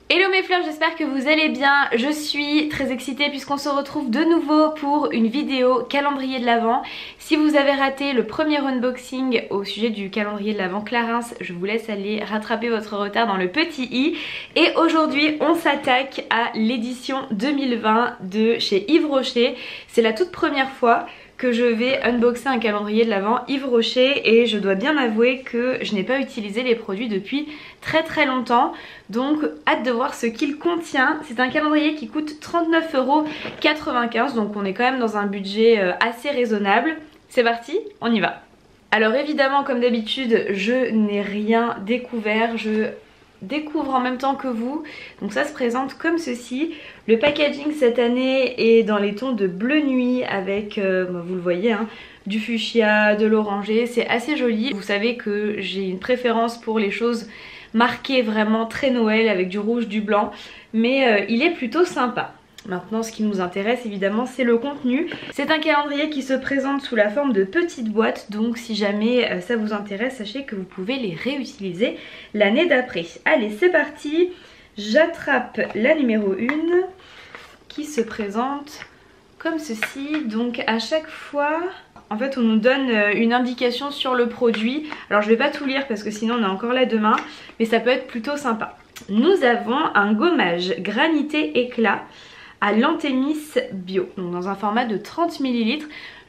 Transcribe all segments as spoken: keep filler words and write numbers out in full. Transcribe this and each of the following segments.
Hello mes fleurs, j'espère que vous allez bien. Je suis très excitée puisqu'on se retrouve de nouveau pour une vidéo calendrier de l'Avent. Si vous avez raté le premier unboxing au sujet du calendrier de l'Avent Clarins, je vous laisse aller rattraper votre retard dans le petit i. Et aujourd'hui on s'attaque à l'édition deux mille vingt de chez Yves Rocher. C'est la toute première fois que je vais unboxer un calendrier de l'Avent Yves Rocher et je dois bien avouer que je n'ai pas utilisé les produits depuis très très longtemps, donc hâte de voir ce qu'il contient. C'est un calendrier qui coûte trente-neuf euros quatre-vingt-quinze, donc on est quand même dans un budget assez raisonnable. C'est parti, on y va. Alors évidemment comme d'habitude je n'ai rien découvert, je découvre en même temps que vous, donc ça se présente comme ceci. Le packaging cette année est dans les tons de bleu nuit avec, euh, vous le voyez, hein, du fuchsia, de l'orangé, c'est assez joli. Vous savez que j'ai une préférence pour les choses marquées vraiment très Noël avec du rouge, du blanc, mais euh, il est plutôt sympa. Maintenant ce qui nous intéresse évidemment c'est le contenu. C'est un calendrier qui se présente sous la forme de petites boîtes, donc si jamais ça vous intéresse sachez que vous pouvez les réutiliser l'année d'après. Allez c'est parti, j'attrape la numéro un qui se présente comme ceci. Donc à chaque fois en fait on nous donne une indication sur le produit. Alors je vais pas tout lire parce que sinon on est encore là demain, mais ça peut être plutôt sympa. Nous avons un gommage granité éclat à l'Antémis bio, donc dans un format de trente millilitres.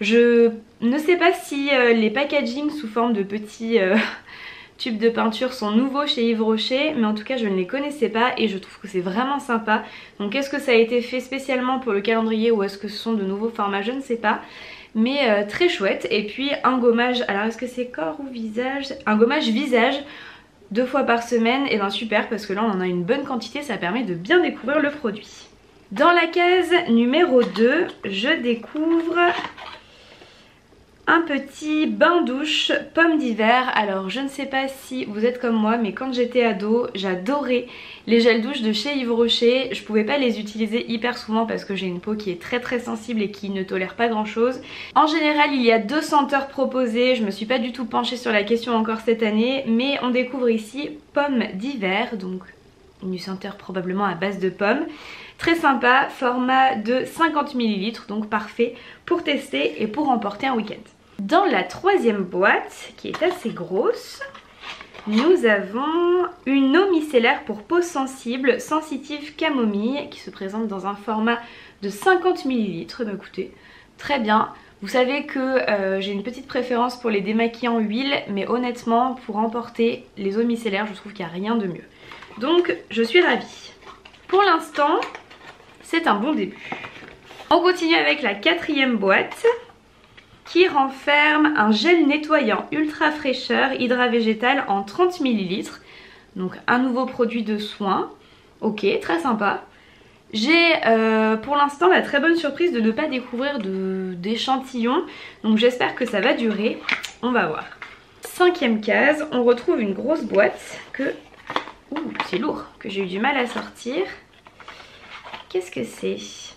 Je ne sais pas si euh, les packagings sous forme de petits euh, tubes de peinture sont nouveaux chez Yves Rocher, mais en tout cas je ne les connaissais pas et je trouve que c'est vraiment sympa. Donc est-ce que ça a été fait spécialement pour le calendrier ou est-ce que ce sont de nouveaux formats, je ne sais pas. Mais euh, très chouette. Et puis un gommage, alors est-ce que c'est corps ou visage? Un gommage visage deux fois par semaine, et bien super parce que là on en a une bonne quantité, ça permet de bien découvrir le produit. Dans la case numéro deux, je découvre un petit bain douche pomme d'hiver. Alors je ne sais pas si vous êtes comme moi, mais quand j'étais ado, j'adorais les gels douche de chez Yves Rocher. Je pouvais pas les utiliser hyper souvent parce que j'ai une peau qui est très très sensible et qui ne tolère pas grand chose. En général il y a deux senteurs proposées, je me suis pas du tout penchée sur la question encore cette année, mais on découvre ici pomme d'hiver, donc une senteur probablement à base de pommes. Très sympa, format de cinquante millilitres, donc parfait pour tester et pour emporter un week-end. Dans la troisième boîte, qui est assez grosse, nous avons une eau micellaire pour peau sensible, sensitive camomille, qui se présente dans un format de cinquante millilitres. Bah, écoutez, très bien. Vous savez que euh, j'ai une petite préférence pour les démaquillants huile, mais honnêtement, pour emporter les eaux micellaires, je trouve qu'il n'y a rien de mieux. Donc, je suis ravie. Pour l'instant, c'est un bon début. On continue avec la quatrième boîte qui renferme un gel nettoyant ultra fraîcheur hydra végétal en trente millilitres. Donc un nouveau produit de soin. Ok, très sympa. J'ai euh, pour l'instant la très bonne surprise de ne pas découvrir d'échantillons. Donc j'espère que ça va durer. On va voir. Cinquième case, on retrouve une grosse boîte que... Ouh, c'est lourd, que j'ai eu du mal à sortir. Qu'est-ce que c'est?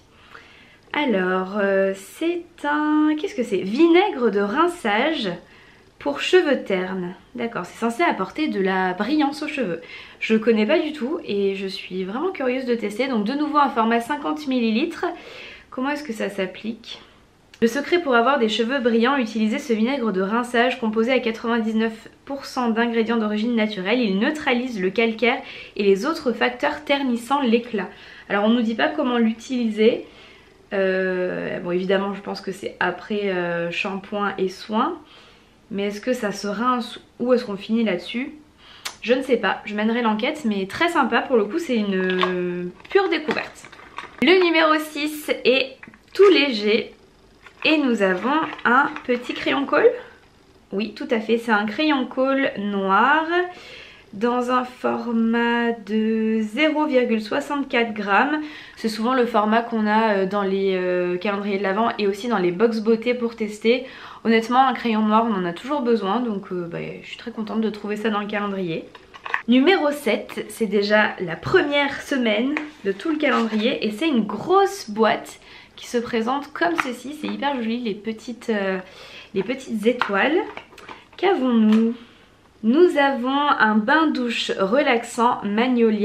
Alors, euh, c'est un... Qu'est-ce que c'est? Vinaigre de rinçage pour cheveux ternes. D'accord, c'est censé apporter de la brillance aux cheveux. Je connais pas du tout et je suis vraiment curieuse de tester. Donc de nouveau un format cinquante millilitres. Comment est-ce que ça s'applique? Le secret pour avoir des cheveux brillants, utilisez ce vinaigre de rinçage composé à quatre-vingt-dix-neuf pour cent d'ingrédients d'origine naturelle. Il neutralise le calcaire et les autres facteurs ternissant l'éclat. Alors on nous dit pas comment l'utiliser. Euh, bon évidemment je pense que c'est après euh, shampoing et soin. Mais est-ce que ça se rince ou est-ce qu'on finit là-dessus? Je ne sais pas, je mènerai l'enquête, mais très sympa pour le coup, c'est une euh, pure découverte. Le numéro six est tout léger et nous avons un petit crayon colle. Oui tout à fait, c'est un crayon colle noir dans un format de zéro virgule soixante-quatre grammes. C'est souvent le format qu'on a dans les euh, calendriers de l'Avent et aussi dans les box beauté pour tester. Honnêtement un crayon noir on en a toujours besoin, donc euh, bah, je suis très contente de trouver ça dans le calendrier. Numéro sept, c'est déjà la première semaine de tout le calendrier et c'est une grosse boîte qui se présente comme ceci. C'est hyper joli, les petites, euh, les petites étoiles. Qu'avons-nous? Nous avons un bain douche relaxant Magnolia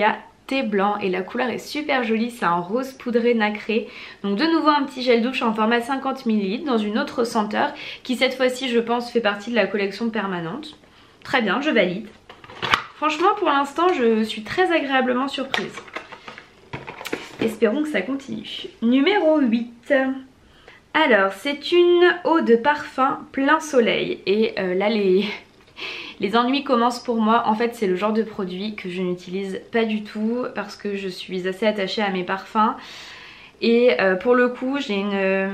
thé blanc et la couleur est super jolie, c'est un rose poudré nacré. Donc de nouveau un petit gel douche en format cinquante millilitres dans une autre senteur qui cette fois-ci je pense fait partie de la collection permanente. Très bien, je valide. Franchement pour l'instant je suis très agréablement surprise. Espérons que ça continue. Numéro huit. Alors c'est une eau de parfum plein soleil et euh, là les... Les ennuis commencent pour moi. En fait c'est le genre de produit que je n'utilise pas du tout parce que je suis assez attachée à mes parfums. Et euh, pour le coup j'ai une...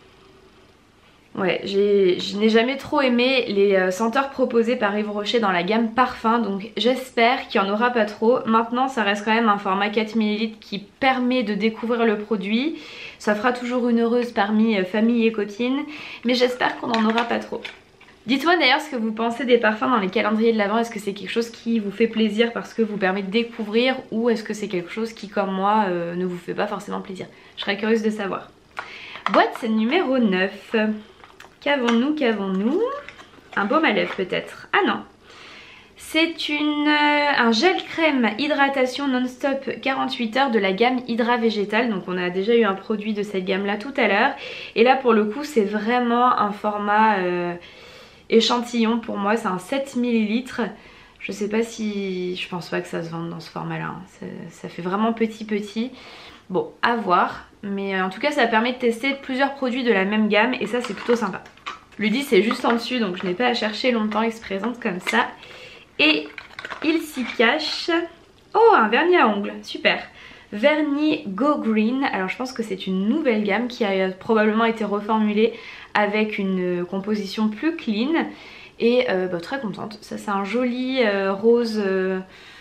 Ouais, je n'ai jamais trop aimé les senteurs proposées par Yves Rocher dans la gamme parfum. Donc j'espère qu'il n'y en aura pas trop. Maintenant ça reste quand même un format quatre millilitres qui permet de découvrir le produit. Ça fera toujours une heureuse parmi famille et copines. Mais j'espère qu'on n'en aura pas trop. Dites-moi d'ailleurs ce que vous pensez des parfums dans les calendriers de l'Avent. Est-ce que c'est quelque chose qui vous fait plaisir parce que vous permet de découvrir ou est-ce que c'est quelque chose qui comme moi euh, ne vous fait pas forcément plaisir? Je serais curieuse de savoir. Boîte numéro neuf. Qu'avons-nous, qu'avons-nous? Un baume à lèvres peut-être. Ah non. C'est une euh, un gel crème hydratation non-stop quarante-huit heures de la gamme Hydra Végétal. Donc on a déjà eu un produit de cette gamme là tout à l'heure. Et là pour le coup c'est vraiment un format... Euh, échantillon pour moi, c'est un sept millilitres. Je sais pas si... Je pense pas que ça se vende dans ce format là hein. ça, ça fait vraiment petit petit. Bon, à voir. Mais en tout cas ça permet de tester plusieurs produits de la même gamme et ça c'est plutôt sympa. Le dix c'est juste en dessus donc je n'ai pas à chercher longtemps, il se présente comme ça. Et il s'y cache... Oh, un vernis à ongles, super. Vernis Go Green, alors je pense que c'est une nouvelle gamme qui a probablement été reformulée avec une composition plus clean et euh, bah, très contente. Ça c'est un joli euh, rose euh,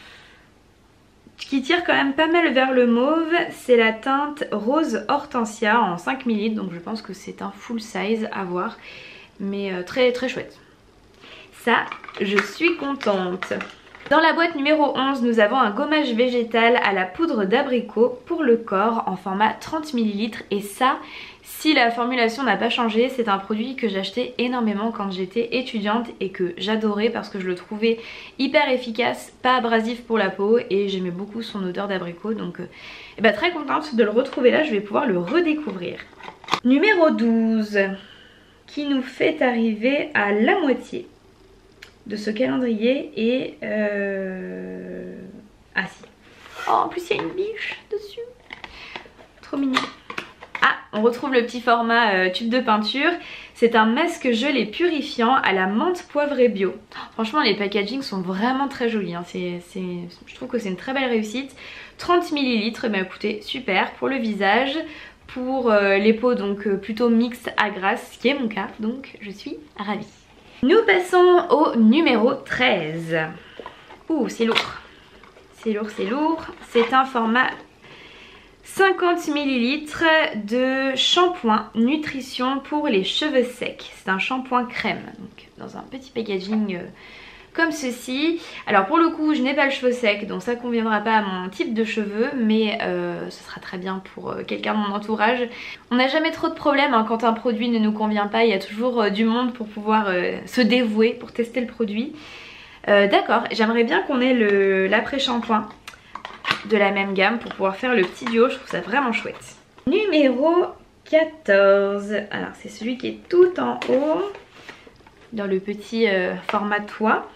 qui tire quand même pas mal vers le mauve. C'est la teinte rose hortensia en cinq millilitres donc je pense que c'est un full size à voir mais euh, très très chouette. Ça je suis contente. Dans la boîte numéro onze, nous avons un gommage végétal à la poudre d'abricot pour le corps en format trente millilitres. Et ça, si la formulation n'a pas changé, c'est un produit que j'achetais énormément quand j'étais étudiante et que j'adorais parce que je le trouvais hyper efficace, pas abrasif pour la peau et j'aimais beaucoup son odeur d'abricot. Donc euh, et bah, très contente de le retrouver là, je vais pouvoir le redécouvrir. Numéro douze, qui nous fait arriver à la moitié de ce calendrier et euh... ah si. Oh en plus il y a une biche dessus. Trop mignon. Ah on retrouve le petit format euh, tube de peinture. C'est un masque gelé purifiant à la menthe poivrée bio. Franchement les packagings sont vraiment très jolis hein. c'est, c'est... Je trouve que c'est une très belle réussite. trente millilitres, bah écoutez super pour le visage. Pour euh, les peaux donc euh, plutôt mixte à grasse, ce qui est mon cas, donc je suis ravie. Nous passons au numéro treize. Ouh, c'est lourd. C'est lourd, c'est lourd. C'est un format cinquante millilitres de shampoing nutrition pour les cheveux secs. C'est un shampoing crème, donc dans un petit packaging euh, comme ceci. Alors pour le coup, je n'ai pas le cheveu sec, donc ça conviendra pas à mon type de cheveux, mais euh, ce sera très bien pour euh, quelqu'un de mon entourage. On n'a jamais trop de problèmes hein, quand un produit ne nous convient pas, il y a toujours euh, du monde pour pouvoir euh, se dévouer pour tester le produit. Euh, D'accord, j'aimerais bien qu'on ait l'après-shampoing de la même gamme pour pouvoir faire le petit duo, je trouve ça vraiment chouette. Numéro quatorze, alors c'est celui qui est tout en haut, dans le petit euh, format toit.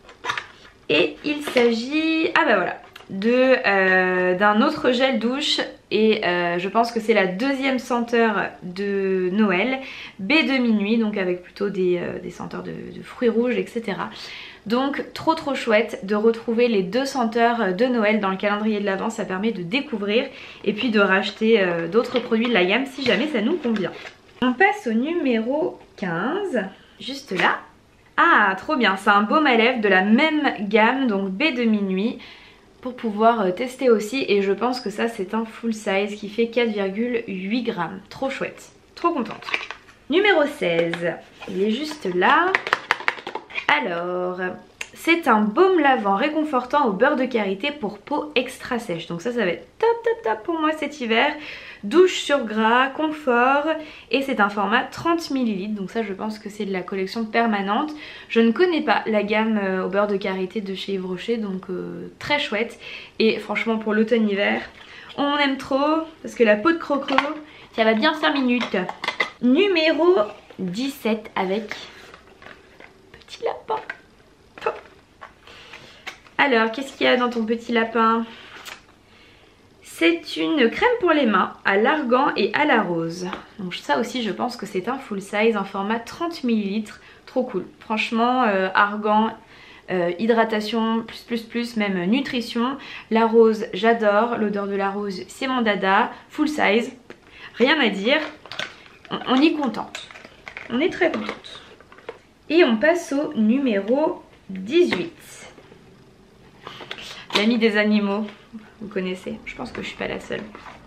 Et il s'agit, ah bah voilà, de euh, d'un autre gel douche et euh, je pense que c'est la deuxième senteur de Noël, B de minuit, donc avec plutôt des, euh, des senteurs de, de fruits rouges, et cetera. Donc trop trop chouette de retrouver les deux senteurs de Noël dans le calendrier de l'Avent, ça permet de découvrir et puis de racheter euh, d'autres produits de la gamme si jamais ça nous convient. On passe au numéro quinze, juste là. Ah trop bien, c'est un baume à lèvres de la même gamme, donc B de minuit, pour pouvoir tester aussi et je pense que ça c'est un full size qui fait quatre virgule huit grammes, trop chouette, trop contente. Numéro seize, il est juste là. Alors, C'est un baume lavant réconfortant au beurre de karité pour peau extra sèche. Donc ça, ça va être top top top pour moi cet hiver. Douche sur gras, confort, et c'est un format trente millilitres. Donc ça, je pense que c'est de la collection permanente. Je ne connais pas la gamme euh, au beurre de karité de chez Yves Rocher, donc euh, très chouette. Et franchement, pour l'automne-hiver, on aime trop parce que la peau de croco, ça va bien cinq minutes. Numéro dix-sept avec petit lapin. Alors, qu'est-ce qu'il y a dans ton petit lapin? C'est une crème pour les mains à l'argan et à la rose. Donc ça aussi, je pense que c'est un full size en format trente millilitres. Trop cool. Franchement, euh, argan, euh, hydratation, plus plus plus, même nutrition. La rose, j'adore. L'odeur de la rose, c'est mon dada. Full size. Rien à dire. On, on y est contente. On est très contente. Et on passe au numéro dix-huit. L'ami des animaux, vous connaissez, je pense que je suis pas la seule.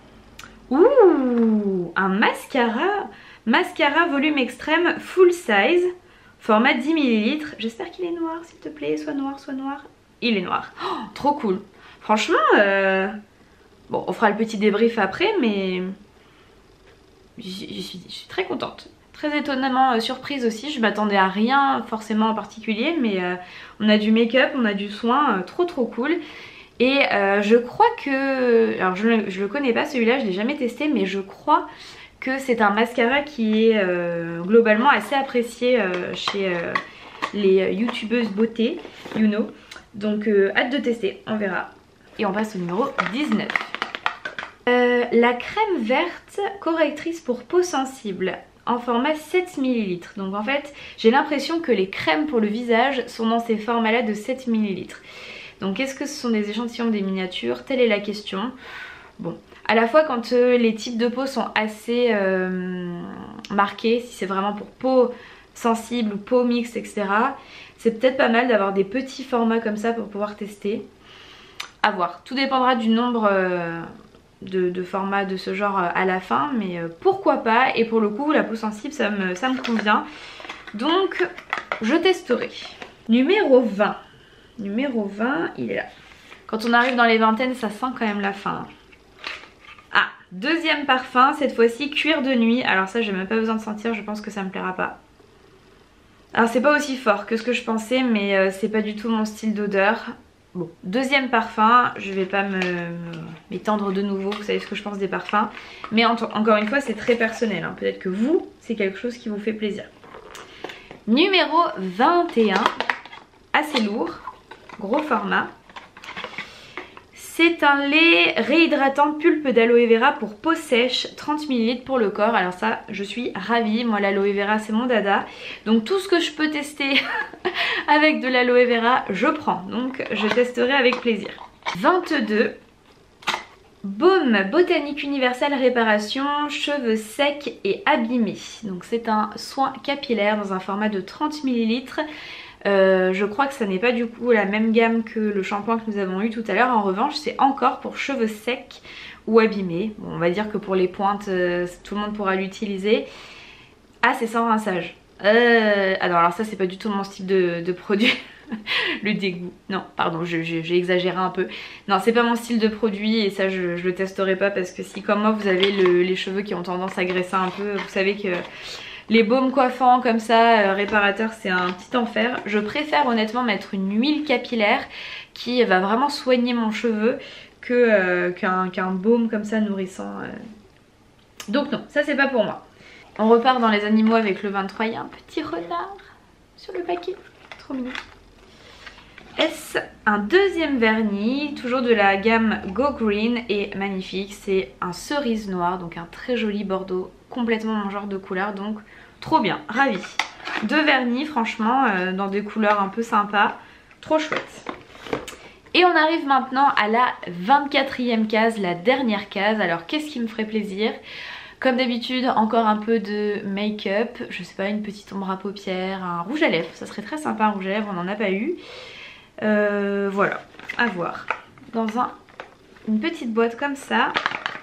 Ouh, un mascara, mascara volume extrême full size, format dix millilitres. J'espère qu'il est noir, s'il te plaît, soit noir, soit noir. Il est noir, oh, trop cool. Franchement, euh... bon, on fera le petit débrief après, mais je suis, je suis très contente. Très étonnamment euh, surprise aussi, je m'attendais à rien forcément en particulier, mais euh, on a du make-up, on a du soin, euh, trop trop cool. Et euh, je crois que, alors je ne le connais pas celui-là, je l'ai jamais testé, mais je crois que c'est un mascara qui est euh, globalement assez apprécié euh, chez euh, les youtubeuses beauté, you know. Donc euh, hâte de tester, on verra. Et on passe au numéro dix-neuf. Euh, la crème verte correctrice pour peau sensible en format sept millilitres. Donc en fait, j'ai l'impression que les crèmes pour le visage sont dans ces formats-là de sept millilitres. Donc est-ce que ce sont des échantillons, des miniatures? Telle est la question. Bon, à la fois quand euh, les types de peau sont assez euh, marqués, si c'est vraiment pour peau sensible ou peau mixte, et cetera. C'est peut-être pas mal d'avoir des petits formats comme ça pour pouvoir tester. À voir. Tout dépendra du nombre euh, de, de formats de ce genre à la fin, mais euh, pourquoi pas. Et pour le coup, la peau sensible, ça me, ça me convient. Donc, je testerai. Numéro vingt. Numéro vingt, il est là. Quand on arrive dans les vingtaines, ça sent quand même la fin. Ah, deuxième parfum, cette fois-ci cuir de nuit. Alors ça, j'ai même pas besoin de sentir, je pense que ça me plaira pas. Alors c'est pas aussi fort que ce que je pensais, mais euh, c'est pas du tout mon style d'odeur. Bon, deuxième parfum, je vais pas me m'étendre de nouveau, vous savez ce que je pense des parfums. Mais en, encore une fois, c'est très personnel, hein. Peut-être que vous, c'est quelque chose qui vous fait plaisir. Numéro vingt et un, assez lourd. Gros format. C'est un lait réhydratant pulpe d'aloe vera pour peau sèche, trente millilitres pour le corps. Alors ça, je suis ravie. Moi, l'aloe vera, c'est mon dada. Donc tout ce que je peux tester avec de l'aloe vera, je prends. Donc je testerai avec plaisir. vingt-deux. Baume botanique universel réparation, cheveux secs et abîmés. Donc c'est un soin capillaire dans un format de trente millilitres. Euh, je crois que ça n'est pas du coup la même gamme que le shampoing que nous avons eu tout à l'heure. En revanche, c'est encore pour cheveux secs ou abîmés. Bon, on va dire que pour les pointes, euh, tout le monde pourra l'utiliser. Ah, c'est sans rinçage. Euh... Ah non, alors ça, c'est pas du tout mon style de, de produit. Le dégoût. Non, pardon, j'ai exagéré un peu. Non, c'est pas mon style de produit et ça, je, je le testerai pas parce que si, comme moi, vous avez le, les cheveux qui ont tendance à graisser un peu, vous savez que les baumes coiffants comme ça, euh, réparateurs, c'est un petit enfer. Je préfère honnêtement mettre une huile capillaire qui va vraiment soigner mon cheveu que euh, qu'un qu'un baume comme ça nourrissant. Euh. Donc non, ça c'est pas pour moi. On repart dans les animaux avec le vingt-trois. Il y a un petit renard sur le paquet. Trop mignon. Est-ce un deuxième vernis, toujours de la gamme Go Green et magnifique. C'est un cerise noir, donc un très joli bordeaux, complètement mon genre de couleur, donc trop bien, ravie. Deux vernis franchement euh, dans des couleurs un peu sympas, trop chouette. Et on arrive maintenant à la vingt-quatrième case, la dernière case. Alors qu'est-ce qui me ferait plaisir? Comme d'habitude, encore un peu de make-up, je sais pas, une petite ombre à paupières, un rouge à lèvres, ça serait très sympa un rouge à lèvres, on n'en a pas eu. Euh, voilà, à voir. Dans un, une petite boîte comme ça.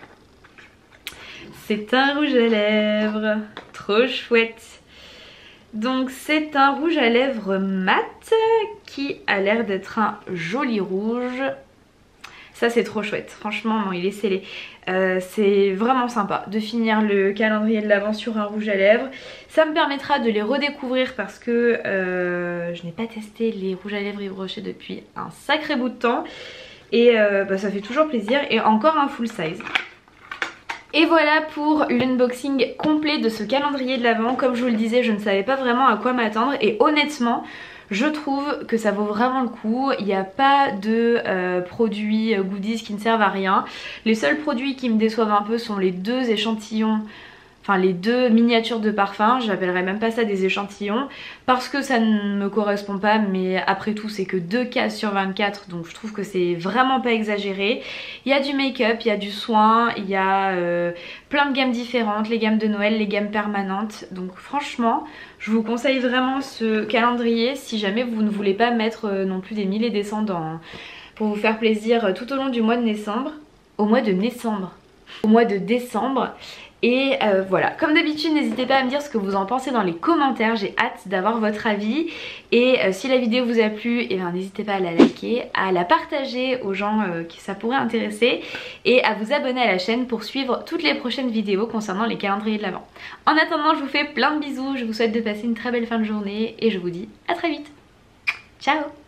C'est un rouge à lèvres, trop chouette. Donc c'est un rouge à lèvres mat qui a l'air d'être un joli rouge. Ça c'est trop chouette, franchement non il est scellé. Euh, c'est vraiment sympa de finir le calendrier de l'Avent sur un rouge à lèvres. Ça me permettra de les redécouvrir parce que euh, je n'ai pas testé les rouges à lèvres Yves Rocher depuis un sacré bout de temps. Et euh, bah, ça fait toujours plaisir et encore un full size. Et voilà pour l'unboxing complet de ce calendrier de l'Avent. Comme je vous le disais, je ne savais pas vraiment à quoi m'attendre et honnêtement je trouve que ça vaut vraiment le coup. Il n'y a pas de euh, produits goodies qui ne servent à rien. Les seuls produits qui me déçoivent un peu sont les deux échantillons, enfin les deux miniatures de parfum. J'appellerais même pas ça des échantillons parce que ça ne me correspond pas, mais après tout c'est que deux cases sur vingt-quatre, donc je trouve que c'est vraiment pas exagéré. Il y a du make-up, il y a du soin, il y a euh, plein de gammes différentes, les gammes de Noël, les gammes permanentes. Donc franchement je vous conseille vraiment ce calendrier si jamais vous ne voulez pas mettre euh, non plus des milliers des cents dans, pour vous faire plaisir tout au long du mois de décembre. Au mois de décembre. Au mois de décembre. Et euh, voilà, comme d'habitude n'hésitez pas à me dire ce que vous en pensez dans les commentaires, j'ai hâte d'avoir votre avis. Et euh, si la vidéo vous a plu, eh bien n'hésitez pas à la liker, à la partager aux gens euh, qui ça pourrait intéresser et à vous abonner à la chaîne pour suivre toutes les prochaines vidéos concernant les calendriers de l'Avent. En attendant, je vous fais plein de bisous, je vous souhaite de passer une très belle fin de journée et je vous dis à très vite. Ciao!